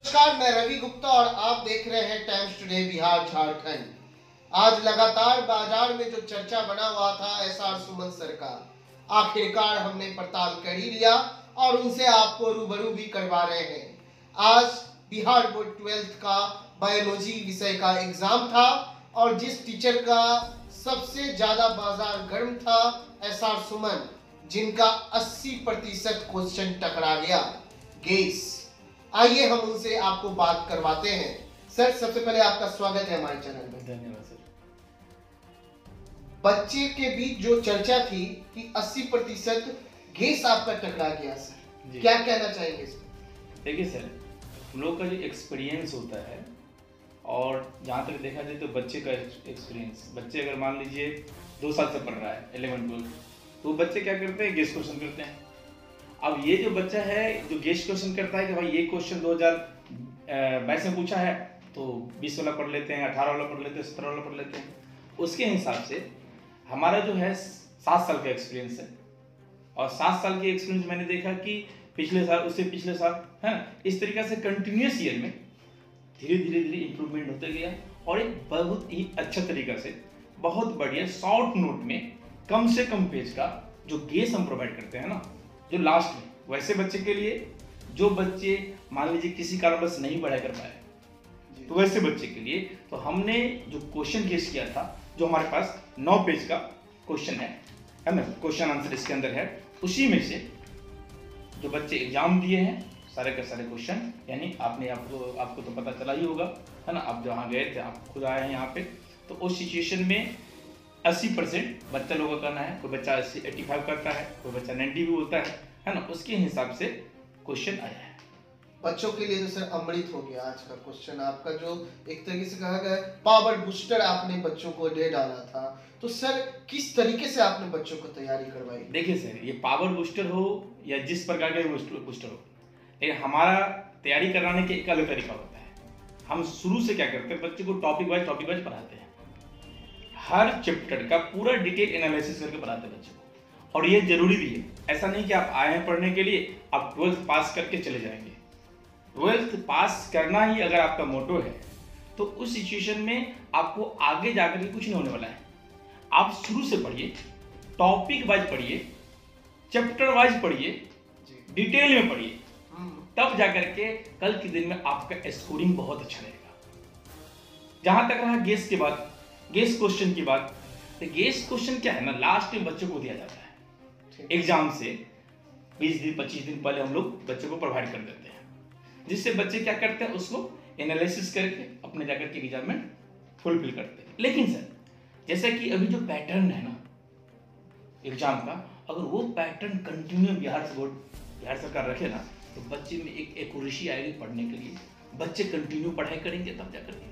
नमस्कार, मैं रवि गुप्ता और आप देख रहे हैं टाइम्स टुडे बिहार झारखंड। आज लगातार बाजार में जो चर्चा बना हुआ था एसआर सुमन सर का, आखिरकार हमने पड़ताल कर ही लिया और उनसे आपको रूबरू भी करवा रहे हैं। आज बिहार बोर्ड 12th का बायोलॉजी विषय का एग्जाम था और जिस टीचर का सबसे ज्यादा बाजार गर्म था एसआर सुमन, जिनका 80% क्वेश्चन टकरा गया। गेस, आइए हम उनसे आपको बात करवाते हैं। सर, सबसे पहले आपका स्वागत है हमारे चैनल में। धन्यवाद सर। बच्चे के बीच जो चर्चा थी कि 80% गेस आपका टकरा गया, सर क्या कहना चाहेंगे इसमें? देखिए सर, हम लोग का जो एक्सपीरियंस होता है और जहाँ तक देखा जाए तो बच्चे का एक्सपीरियंस, बच्चे अगर मान लीजिए 2 साल से पढ़ रहा है 11-12, तो बच्चे क्या करते हैं, गेस क्वेश्चन करते हैं। अब ये जो बच्चा है जो गेस क्वेश्चन करता है कि भाई ये क्वेश्चन 2022 में पूछा है तो 20 वाला पढ़ लेते हैं, 18 वाला पढ़ लेते हैं, 17 वाला पढ़ लेते हैं। उसके हिसाब से हमारा जो है 7 साल का एक्सपीरियंस है और 7 साल के एक्सपीरियंस मैंने देखा कि पिछले साल उससे पिछले साल है ना, इस तरीके से कंटिन्यूस ईयर में धीरे धीरे इम्प्रूवमेंट होते गया और एक बहुत ही अच्छा तरीका से बहुत बढ़िया शॉर्ट नोट में कम से कम पेज का जो गेस हम प्रोवाइड करते हैं ना, जो लास्ट में वैसे बच्चे के लिए जो बच्चे मान लीजिए किसी कारणवश नहीं पढ़ाई कर पाए, तो वैसे बच्चे के लिए तो हमने जो क्वेश्चन गेस किया था, जो हमारे पास 9 पेज का क्वेश्चन है ना, क्वेश्चन आंसर इसके अंदर है, उसी में से जो बच्चे एग्जाम दिए हैं सारे के सारे क्वेश्चन, यानी आपको तो पता चला ही होगा है ना, आप जहाँ गए थे, आप खुद आए हैं यहाँ पे, तो उस सिचुएशन में 80% बच्चा लोगों का करना है, कोई बच्चा 85 करता है, कोई बच्चा 90 भी होता है ना, उसके हिसाब से क्वेश्चन आया है। बच्चों के लिए तो सर अमृत हो गया आज का क्वेश्चन आपका, जो एक तरीके से कहा गया पावर बूस्टर आपने बच्चों को दे डाला था। तो सर किस तरीके से आपने बच्चों को तैयारी करवाई? देखिए सर, ये पावर बूस्टर हो या जिस प्रकार का बूस्टर हो, लेकिन हमारा तैयारी कराने के एक अलग तरीका होता है। हम शुरू से क्या करते हैं, बच्चे को टॉपिक वाइज पढ़ाते हैं, हर चैप्टर का पूरा डिटेल एनालिसिस करके पढ़ाते हैं बच्चे को। और ये जरूरी भी है, ऐसा नहीं कि आप आए हैं पढ़ने के लिए आप 12th पास करके चले जाएंगे। 12th पास करना ही अगर आपका मोटो है तो उस सिचुएशन में आपको आगे जाकर के कुछ नहीं होने वाला है। आप शुरू से पढ़िए, टॉपिक वाइज पढ़िए, चैप्टर वाइज पढ़िए, डिटेल में पढ़िए, तब जाकर के कल के दिन में आपका स्कोरिंग बहुत अच्छा रहेगा। जहां तक रहा गेस के बाद, गेस क्वेश्चन की बात, तो गेस क्वेश्चन क्या है ना, लास्ट में बच्चों को दिया जाता है एग्जाम से 20 दिन 25 दिन पहले हम लोग बच्चों को प्रोवाइड कर देते हैं, जिससे बच्चे क्या करते हैं, उसको एनालिसिस करके अपने जाकर के एग्जाम में फुलफिल करते हैं। लेकिन सर जैसा कि अभी जो पैटर्न है ना एग्जाम का, अगर वो पैटर्न कंटिन्यू बिहार सरकार रखे ना, तो बच्चे में एक एक्यूरेसी आएगी पढ़ने के लिए, बच्चे कंटिन्यू पढ़ाई करेंगे तब जाकर के।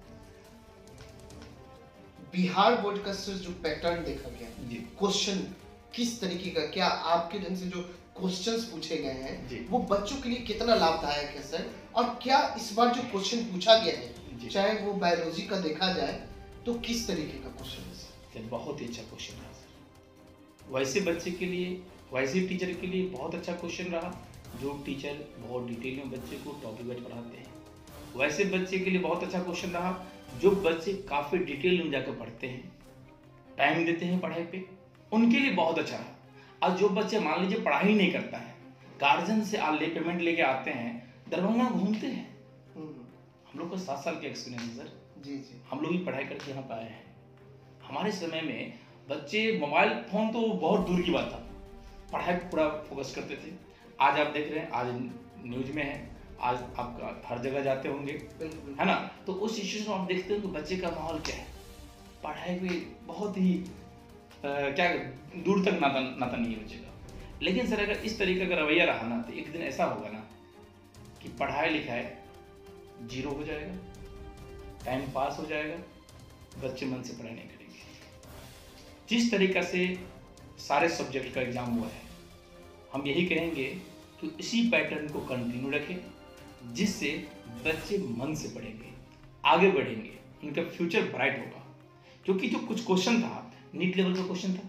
बिहार बोर्ड का सर जो पैटर्न देखा गया, क्वेश्चन किस तरीके का, क्या आपके ढंग से जो क्वेश्चंस पूछे गए हैं वो बच्चों के लिए कितना लाभदायक है सर? और क्या इस बार जो क्वेश्चन पूछा गया है, चाहे वो बायोलॉजी का देखा जाए, तो किस तरीके का क्वेश्चन है सर? बहुत ही अच्छा क्वेश्चन रहा सर, वैसे बच्चे के लिए, वैसे टीचर के लिए बहुत अच्छा क्वेश्चन रहा, जो टीचर बहुत डिटेल में बच्चे को टॉपिक वाइज पढ़ाते हैं। वैसे बच्चे के लिए बहुत अच्छा क्वेश्चन रहा, जो बच्चे काफ़ी डिटेल में जाकर पढ़ते हैं, टाइम देते हैं पढ़ाई पे, उनके लिए बहुत अच्छा रहा। और जो बच्चे मान लीजिए पढ़ाई नहीं करता है, गार्जियन से ले पेमेंट लेके आते हैं, दरभंगा घूमते हैं, हम लोग को 7 साल का एक्सपीरियंस है सर, हम लोग भी पढ़ाई करके यहाँ पे आए हैं। हमारे समय में बच्चे मोबाइल फोन तो बहुत दूर की बात था, पढ़ाई पर पूरा फोकस करते थे। आज आप देख रहे हैं, आज न्यूज में है, आज आप हर जगह जाते होंगे है ना, तो उस सिचुएशन में आप देखते हो कि बच्चे का माहौल क्या है, पढ़ाई में बहुत ही क्या दूर तक नाता नहीं है बच्चे का। लेकिन सर अगर इस तरीके का रवैया रहा ना, तो एक दिन ऐसा होगा ना कि पढ़ाई लिखाई जीरो हो जाएगा, टाइम पास हो जाएगा, बच्चे मन से पढ़ाई नहीं करेंगे। जिस तरीका से सारे सब्जेक्ट का एग्जाम हुआ है, हम यही कहेंगे कि इसी पैटर्न को कंटिन्यू रखें, जिससे बच्चे मन से पढ़ेंगे, आगे बढ़ेंगे, उनका फ्यूचर ब्राइट होगा। क्योंकि जो कुछ क्वेश्चन था नीट लेवल का क्वेश्चन था,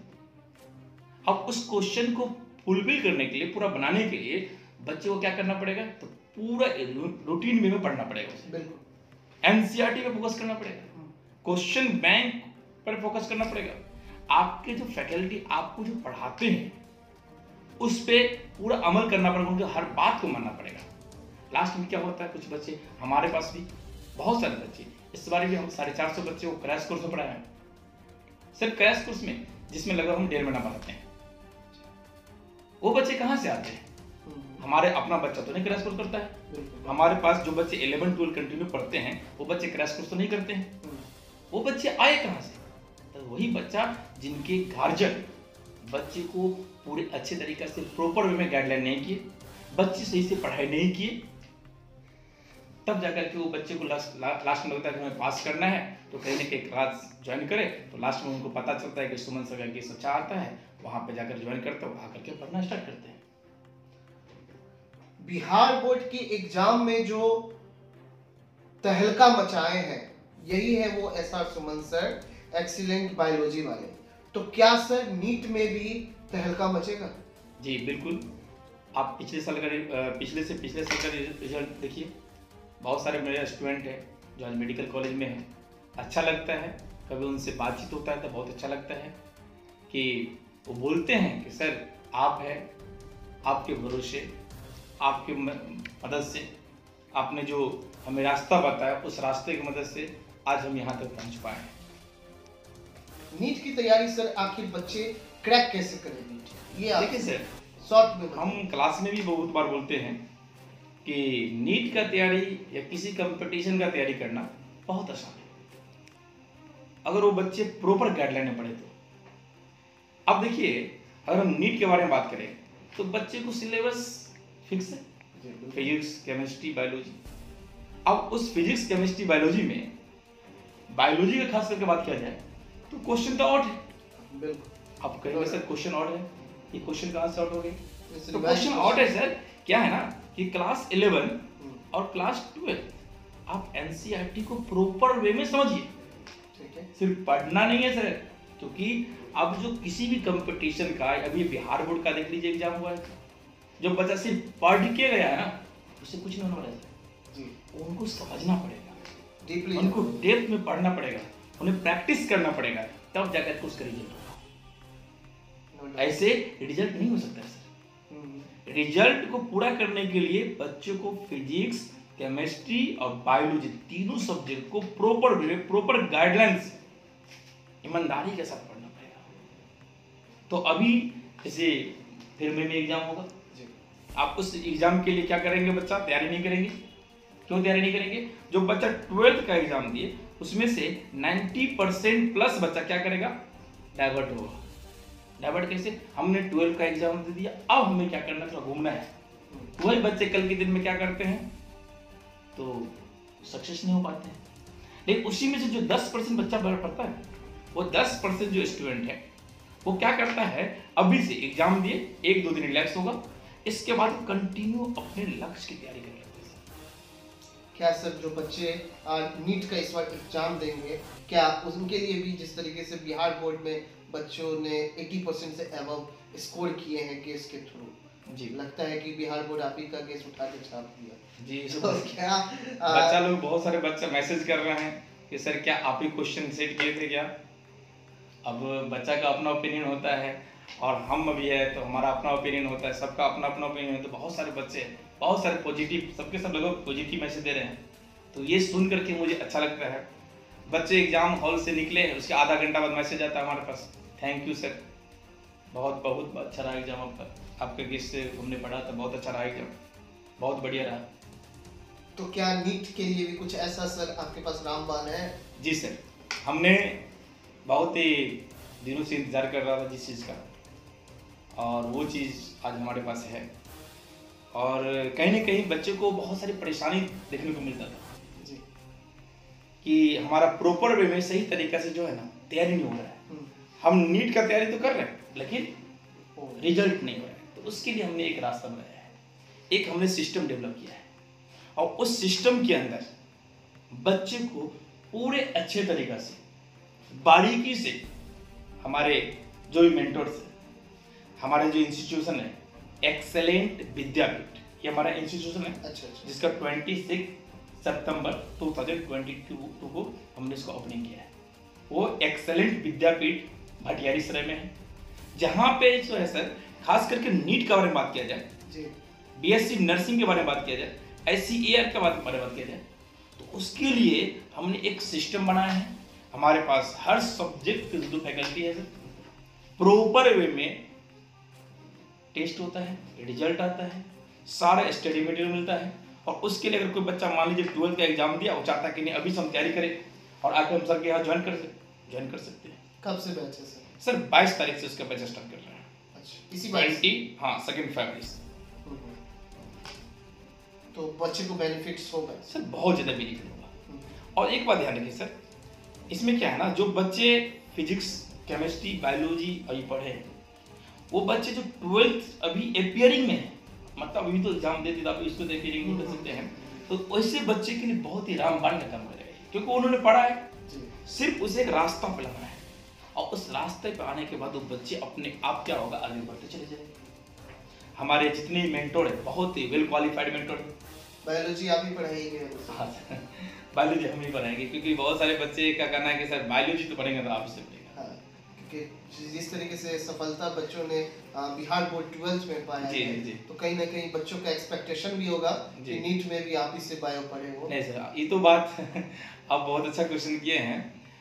अब उस क्वेश्चन को फुलफिल करने के लिए, पूरा बनाने के लिए बच्चे को क्या करना पड़ेगा, तो पूरा रूटीन वे में पढ़ना पड़ेगा उसे। बिल्कुल। एनसीईआरटी पे फोकस करना पड़ेगा, क्वेश्चन बैंक पर फोकस करना पड़ेगा। आपके जो फैकल्टी आपको जो पढ़ाते हैं उस पे पूरा अमल करना पड़ेगा, उनके हर बात को मानना पड़ेगा। लास्ट में क्या होता है, कुछ बच्चे हमारे पास भी बहुत सारे बच्चे, इस बार भी हम 450 बच्चे को क्रैश कोर्स में पढ़ाए हैं। सिर्फ क्रैश कोर्स में, जिसमें लगभग हम 1.5 महीना पढ़ाते हैं। वो बच्चे कहाँ से आते हैं? हमारे अपना बच्चा तो नहीं क्रैश कोर्स करता है। हमारे पास जो बच्चे 11-12 कंटिन्यू पढ़ते हैं वो बच्चे क्रैश कोर्स तो नहीं करते हैं। वो बच्चे आए कहाँ से? तो वही बच्चा जिनके गार्जियन बच्चे को पूरे अच्छे तरीके से प्रॉपर वे में गाइडलाइन नहीं किए, बच्चे सही से पढ़ाई नहीं किए, तब जाकर के वो बच्चे को लास्ट में लगता है कि हमें पास करना है, तो कहीं ना कहीं क्लास ज्वाइन करे, तो लास्ट में उनको पता चलता है कि सुमन सर का केस अच्छा आता है, वहां पे जाकर ज्वाइन करते हैं, वहां करके पढ़ना स्टार्ट करते हैं। बिहार बोर्ड की एग्जाम में जो तहलका मचाए हैं, यही है वो SR Suman sir, excellent biology वाले। तो क्या सर नीट में भी तहलका मचेगा? जी बिल्कुल। आप पिछले साल का रिजल्ट देखिए। बहुत सारे मेरे स्टूडेंट हैं जो आज मेडिकल कॉलेज में हैं। अच्छा लगता है, कभी उनसे बातचीत होता है तो बहुत अच्छा लगता है कि वो बोलते हैं कि सर आप हैं, आपके भरोसे, आपके मदद से, आपने जो हमें रास्ता बताया उस रास्ते की मदद से आज हम यहाँ तक पहुँच पाए हैं। नीट की तैयारी सर आखिर बच्चे क्रैक कैसे करें नीट? ये देखिए सर, शॉर्ट में हम क्लास में भी बहुत बार बोलते हैं कि नीट का तैयारी या किसी कंपटीशन का तैयारी करना बहुत आसान है, अगर वो बच्चे प्रॉपर गाइडलाइन में पढ़े तो। अब देखिए, अगर हम नीट के बारे में बात करें तो बच्चे को सिलेबस फिक्स है, फिजिक्स, केमिस्ट्री, बायोलॉजी। अब उस फिजिक्स, केमिस्ट्री, बायोलॉजी में बायोलॉजी का खास करके बात किया जाए तो क्वेश्चन तो ऑड है। बिल्कुल। आप कहेंगे सर क्वेश्चन ऑड है, ये क्वेश्चन कहाँ से ऑड हो गए? तो क्वेश्चन ऑड है सर, क्या है ना कि क्लास 11 और क्लास 12 आप एनसीईआरटी को प्रॉपर वे में समझिए। ठीक है, सिर्फ पढ़ना नहीं है सर, क्योंकि अब जो किसी भी कंपटीशन का, अभी बिहार बोर्ड का देख लीजिए एग्जाम हुआ है, जो बच्चा सिर्फ पढ़ के गया है ना, उससे कुछ नहीं होने वाला है जी। उनको समझना पड़ेगा, डीपली उनको डेप्थ में पढ़ना पड़ेगा, उन्हें प्रैक्टिस करना पड़ेगा, तब जाकर उसका रिजल्ट होगा। ऐसे रिजल्ट नहीं हो सकता है सर। रिजल्ट को पूरा करने के लिए बच्चों को फिजिक्स, केमिस्ट्री और बायोलॉजी तीनों सब्जेक्ट को प्रॉपर गाइडलाइंस, ईमानदारी के साथ पढ़ना पड़ेगा। तो अभी जैसे फिर में एग्जाम होगा, आप उस एग्जाम के लिए क्या करेंगे? बच्चा तैयारी नहीं करेंगे। क्यों तैयारी नहीं करेंगे? जो बच्चा 12th का एग्जाम दिए उसमें से 90% प्लस बच्चा क्या करेगा? डाइवर्ट होगा। डाइवर्ट कैसे? हमने 12 का एग्जाम दे दिया, अब हमें क्या करना है? घूमना है। वही बच्चे कल के दिन में क्या करते हैं? तो सक्सेस नहीं हो पाते हैं। लेकिन उसी में से जो 10% बच्चा पढ़ता है, वो 10% जो स्टूडेंट है वो क्या करता है? अभी से एग्जाम दिए 1-2 दिन रिलैक्स होगा, इसके बाद कंटिन्यू अपने लक्ष्य की तैयारी करेंगे। क्या सर जो बच्चे नीट का इस बार एग्जाम देंगे, क्या उनके लिए भी जिस तरीके से बिहार बोर्ड में बच्चों ने 80% से अबव स्कोर किए हैं केस के थ्रू, जी लगता है कि बिहार बोर्ड आप ही का केस उठा के छाप दिया जी? तो क्या बच्चा लोग, बहुत सारे बच्चे मैसेज कर रहे हैं कि सर क्या आप ही क्वेश्चन सेट किए थे क्या? अब बच्चा का अपना ओपिनियन होता है और हम अभी है तो हमारा अपना ओपिनियन होता है, सबका अपना अपना ओपिनियन है। तो बहुत सारे बच्चे, बहुत सारे पॉजिटिव, सबके सब लोग पॉजिटिव मैसेज दे रहे हैं, तो ये सुन करके मुझे अच्छा लगता है। बच्चे एग्जाम हॉल से निकले, उसके आधा घंटा बाद मैसेज आता है हमारे पास, थैंक यू सर, बहुत बहुत अच्छा रहा एग्जाम आपका, आपके केस से हमने पढ़ा था, बहुत अच्छा रहा एग्जाम, बहुत बढ़िया रहा। तो क्या नीट के लिए भी कुछ ऐसा सर आपके पास रामबाण है? जी सर, हमने बहुत ही दिनों से इंतजार कर रहा था जिस चीज़ का, और वो चीज़ आज हमारे पास है। और कहीं ना कहीं बच्चे को बहुत सारी परेशानी देखने को मिलता था जी, कि हमारा प्रॉपर वे में सही तरीका से जो है ना तैयारी नहीं हो रहा है। हम नीट का तैयारी तो कर रहे हैं लेकिन रिजल्ट नहीं हो रहा है। तो उसके लिए हमने एक रास्ता बनाया है, एक हमने सिस्टम डेवलप किया है, और उस सिस्टम के अंदर बच्चे को पूरे अच्छे तरीका से, बारीकी से, हमारे जो भी मेंटर्स हैं, हमारे जो इंस्टीट्यूशन है एक्सेलेंट विद्यापीठ, ये हमारा इंस्टीट्यूशन है अच्छा अच्छा। जिसका 26 सितंबर 2022 को हमने इसको ओपनिंग किया है। वो एक्सेलेंट विद्यापीठ भटियारी सराय में है, जहाँ पे जो है सर खास करके नीट के बारे में बात किया जाए जी, बीएससी नर्सिंग के बारे में बात किया जाए, SCAR के बारे में बात किया जाए, तो उसके लिए हमने एक सिस्टम बनाया है। हमारे पास हर सब्जेक्ट के जो फैकल्टी है सर, प्रॉपर वे में टेस्ट होता है, रिजल्ट आता है, सारा स्टडी मटेरियल मिलता है। और उसके लिए अगर कोई बच्चा मान लीजिए 12th का एग्जाम दिया, वो चाहता है कि नहीं अभी से हम तैयारी करें और आके हम सर के यहाँ ज्वाइन कर सकते हैं। कब से बैच है सर? सर 22 तारीख से उसका बैच स्टार्ट कर रहे हैं। अच्छा, इसी 22? हाँ, 2 फरवरी से। तो बच्चे को बेनिफिट्स होगा सर, बहुत ज़्यादा बेनिफिट होगा। और एक बात ध्यान रखिए सर, इसमें क्या है ना, जो बच्चे फिजिक्स, केमिस्ट्री, बायोलॉजी अभी पढ़े हैं, वो बच्चे जो 12th अभी अपियरिंग में है, मतलब अभी तो एग्जाम देते थे, आप इसको अपियरिंग नहीं कर सकते हैं, तो वैसे बच्चे के लिए बहुत ही रामबाण का काम करेगा, क्योंकि उन्होंने पढ़ा है, सिर्फ उसे एक रास्ता पे लगाना है, और उस रास्ते पे आने के बाद वो बच्चे अपने आप क्या होगा, आगे बढ़ते चले जाएंगे। हमारे जितने मेंटोर है, बहुत ही वेल क्वालिफाइड मेंटोर है। बायोलॉजी आप ही पढ़ाएंगे? हाँ सर, बायोलॉजी हम ही पढ़ाएंगे, क्योंकि बहुत सारे बच्चे का कहना है कि सर बायोलॉजी तो पढ़ेंगे तो आप इससे पढ़ेगा। हाँ, क्योंकि जिस तरीके से सफलता बच्चों ने बिहार बोर्ड 12th में पाया जी, है, जी। तो कहीं ना कहीं बच्चों का एक्सपेक्टेशन भी होगा कि नीट में भी आप इससे बायो पढ़े हो। नहीं सर, ये तो बात आप बहुत अच्छा क्वेश्चन किए हैं।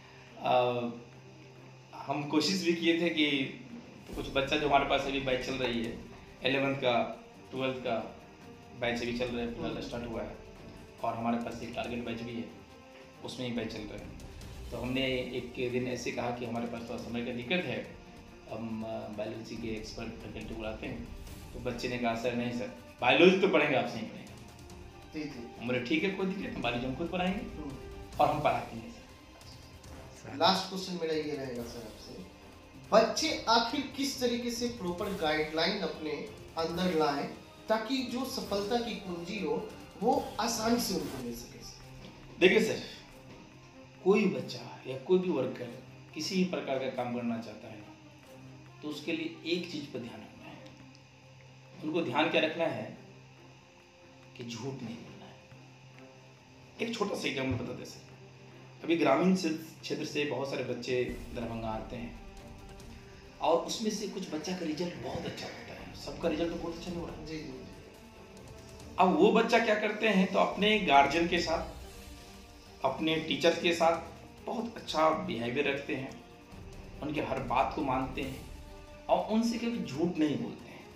हम कोशिश भी किए थे कि कुछ बच्चा जो हमारे पास अभी बैच चल रही है, 11th का 12th का बैच भी चल रहा है, फिलहाल स्टार्ट हुआ है, और हमारे पास एक टारगेट बैच भी है, उसमें ही बैच चल रहा है। तो हमने एक दिन ऐसे कहा कि हमारे पास थोड़ा समय का दिक्कत है, हम बायोलॉजी के एक्सपर्ट फैकल्टी बुलाते हैं। तो बच्चे ने कहा सर नहीं सर, बायोलॉजी तो पढ़ेंगे, आपसे नहीं पढ़ेंगे। हमारे ठीक है, कोई दिक्कत नहीं, बायोलॉजी हम खुद पढ़ाएंगे और हम पढ़ाते हैं। लास्ट क्वेश्चन मेरा ये रहेगा सर आपसे, बच्चे आखिर किस तरीके से प्रॉपर गाइडलाइन अपने अंदर लाएं ताकि जो सफलता की कुंजी हो वो आसानी से उनको मिल सके? देखिए सर, कोई बच्चा या कोई भी वर्कर किसी भी प्रकार का काम करना चाहता है तो उसके लिए एक चीज पर ध्यान रखना है। उनको ध्यान क्या रखना है कि झूठ नहीं बोलना है। एक छोटा सा एग्जाम्पल बता दें सर, अभी ग्रामीण क्षेत्र से बहुत सारे बच्चे दरभंगा आते हैं, और उसमें से कुछ बच्चा का रिजल्ट बहुत अच्छा होता है, सबका रिजल्ट तो बहुत अच्छा नहीं हो रहा है। जी जी। अब वो बच्चा क्या करते हैं, तो अपने गार्जियन के साथ, अपने टीचर्स के साथ बहुत अच्छा बिहेवियर रखते हैं, उनके हर बात को मानते हैं, और उनसे कभी झूठ नहीं बोलते हैं।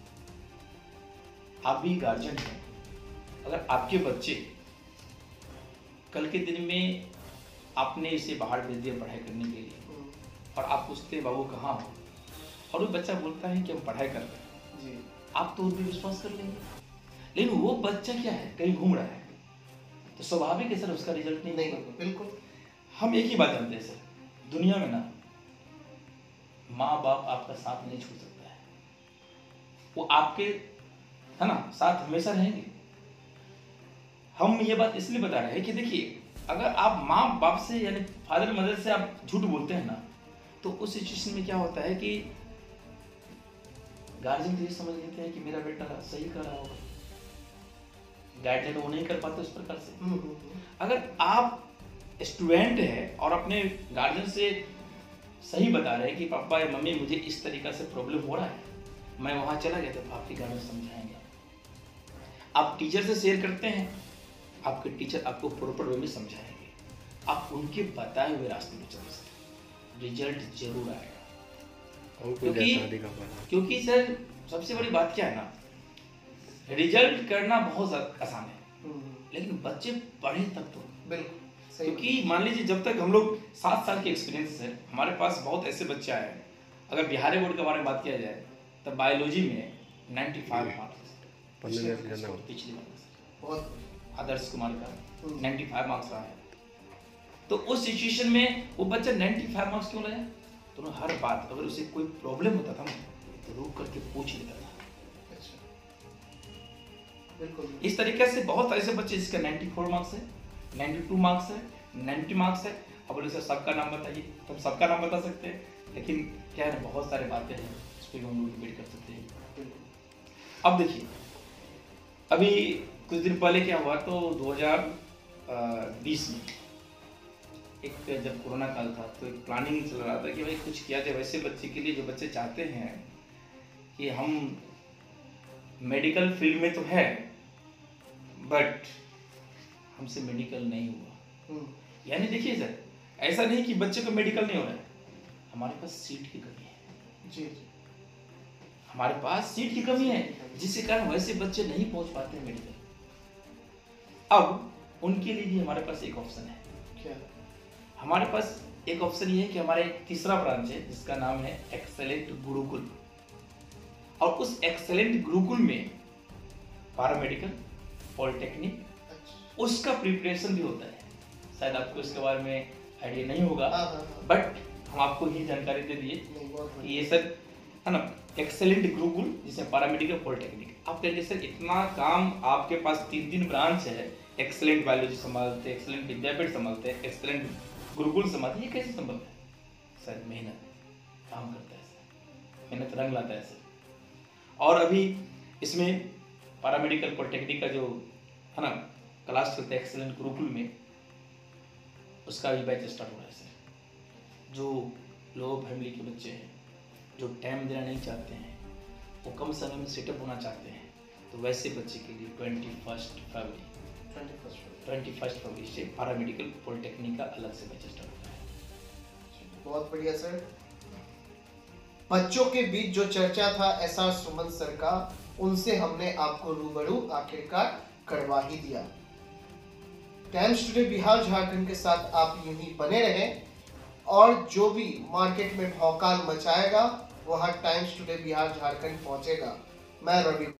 आप भी गार्जियन हैं, अगर आपके बच्चे कल के दिन में आपने इसे बाहर भेज दिया पढ़ाई करने के लिए, और आप पूछते हैं बाबू कहाँ हो, और वो बच्चा बोलता है कि हम पढ़ाई कर रहे हैं जी, आप तो उन पर विश्वास कर लेंगे। लेकिन वो बच्चा क्या है, कहीं घूम रहा है, तो स्वाभाविक है सर उसका रिजल्ट नहीं होगा। बिल्कुल। हम एक ही बात जानते हैं सर, दुनिया में ना माँ बाप आपका साथ नहीं छोड़ सकता है, वो आपके है ना साथ हमेशा रहेंगे। हम ये बात इसलिए बता रहे हैं कि देखिए, अगर आप माँ बाप से यानी फादर मदर से आप झूठ बोलते हैं ना, तो उस सिचुएशन में क्या होता है कि गार्जियन तो ये समझ लेते हैं कि मेरा बेटा सही कर रहा होगा, गाइडलाइन वो नहीं कर पाते उस प्रकार से। अगर आप स्टूडेंट है और अपने गार्जियन से सही बता रहे हैं कि पापा या मम्मी मुझे इस तरीका से प्रॉब्लम हो रहा है, मैं वहां चला गया, तो आपके गार्जियन समझाएंगे। आप टीचर से शेयर करते हैं, आपके टीचर आपको प्रॉपर वे में समझाएंगे, आप उनके बताए हुए रास्ते में चले सकते, रिजल्ट जरूर आएगा। क्योंकि सर सबसे बड़ी बात क्या है ना, रिजल्ट करना बहुत आसान है, लेकिन बच्चे पढ़े तब तो। बिल्कुल। क्योंकि मान लीजिए जब तक हम लोग 7 साल के एक्सपीरियंस है, हमारे पास बहुत ऐसे बच्चे आए हैं, अगर बिहारी बोर्ड के बारे में बात किया जाए तो बायोलॉजी में 95 मार्क्स पिछली बार आदर्श कुमार का 95 मार्क्स रहा है। तो उस सिचुएशन में वो बच्चा 95 मार्क्स क्यों लाया, तो हर बात अगर उसे कोई प्रॉब्लम होता था ना तो रोक करके पूछ लेता था। बिल्कुल। इस तरीके से बहुत ऐसे बच्चे जिसका 94 मार्क्स है, 92 मार्क्स है, 90 मार्क्स है। अब बोले सर सबका नाम बताइए, तो हम सबका नाम बता सकते हैं, लेकिन क्या है बहुत सारे बातें हैं, उस पर हम लोग डिबेट कर सकते हैं। अब देखिए, अभी कुछ दिन पहले क्या हुआ, तो 2020 में एक जब कोरोना काल था तो एक प्लानिंग चल रहा था कि भाई कुछ किया जाए वैसे बच्चे के लिए जो बच्चे चाहते हैं कि हम मेडिकल फील्ड में तो है बट हमसे मेडिकल नहीं हुआ। यानी देखिए सर, ऐसा नहीं कि बच्चे को मेडिकल नहीं हो रहा है, हमारे पास सीट की कमी है। जी, हमारे पास सीट की कमी है जिसके कारण वैसे बच्चे नहीं पहुंच पाते मेडिकल। अब उनके लिए भी हमारे पास एक ऑप्शन है। क्या? हमारे पास एक ऑप्शन ये है कि हमारा एक तीसरा ब्रांच है जिसका नाम है एक्सेलेंट गुरुकुल, और उस एक्सेलेंट गुरुकुल में पैरामेडिकल, पॉलिटेक्निक, उसका प्रिपरेशन भी होता है। शायद आपको इसके बारे में आइडिया नहीं होगा, बट हम आपको ये जानकारी दे दिए कि ये सर है ना एक्सेलेंट गुरुकुल जिसमें पैरामेडिकल, पॉलिटेक्निक। आप कहेंगे सर इतना काम आपके पास 3 ब्रांच है, एक्सेलेंट बायोलॉजी संभालते, एक्सेलेंट विद्यापीठ संभालते, एक्सेलेंट गुरुकुल संभालते, ये कैसे संभव है? सर मेहनत काम करता है सर, मेहनत रंग लाता है सर। और अभी इसमें पैरामेडिकल, पॉलिटेक्निक का जो है ना क्लास चलता है एक्सेलेंट गुरुकुल में, उसका भी बैच स्टार्ट हो रहा है सर। जो लो फैमिली के बच्चे हैं, जो टाइम देना नहीं चाहते हैं, वो कम समय में सेटअप होना चाहते हैं, तो वैसे बच्चे के लिए 21 फरवरी से पैरामेडिकल, पॉलिटेक्निक का अलग से बैच स्टार्ट हो रहा है। बहुत बढ़िया सर। बच्चों के बीच जो चर्चा था एसआर सुमन सर का, उनसे हमने आपको रूबरू आखिरकार करवा ही दिया। टाइम्स टुडे बिहार झारखंड के साथ आप यूं ही बने रहें, और जो भी मार्केट में भौकाल मचाएगा वह टाइम्स टुडे बिहार झारखंड पहुंचेगा। मैं रवि।